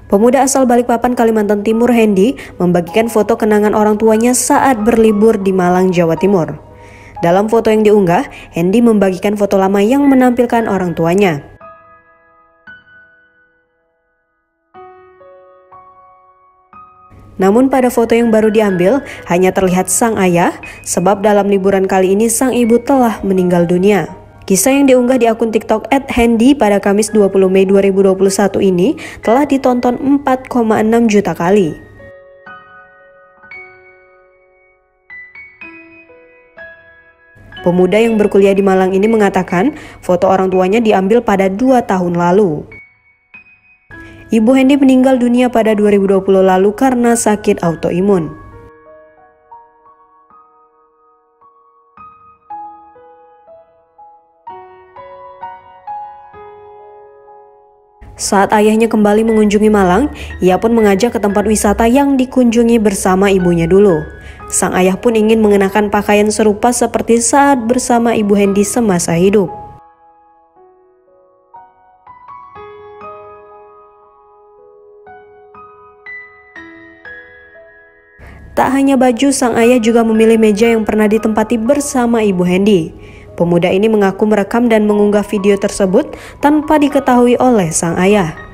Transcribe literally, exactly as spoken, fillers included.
Pemuda asal Balikpapan, Kalimantan Timur, Hendy, membagikan foto kenangan orang tuanya saat berlibur di Malang, Jawa Timur. Dalam foto yang diunggah, Hendy membagikan foto lama yang menampilkan orang tuanya. Namun pada foto yang baru diambil, hanya terlihat sang ayah, sebab dalam liburan kali ini sang ibu telah meninggal dunia. Kisah yang diunggah di akun TikTok et hendy pada Kamis dua puluh Mei dua ribu dua puluh satu ini telah ditonton empat koma enam juta kali. Pemuda yang berkuliah di Malang ini mengatakan foto orang tuanya diambil pada dua tahun lalu. Ibu Hendy meninggal dunia pada dua ribu dua puluh lalu karena sakit autoimun. Saat ayahnya kembali mengunjungi Malang, ia pun mengajak ke tempat wisata yang dikunjungi bersama ibunya dulu. Sang ayah pun ingin mengenakan pakaian serupa seperti saat bersama ibu Hendy semasa hidup. Tak hanya baju, sang ayah juga memilih meja yang pernah ditempati bersama ibu Hendy. Pemuda ini mengaku merekam dan mengunggah video tersebut tanpa diketahui oleh sang ayah.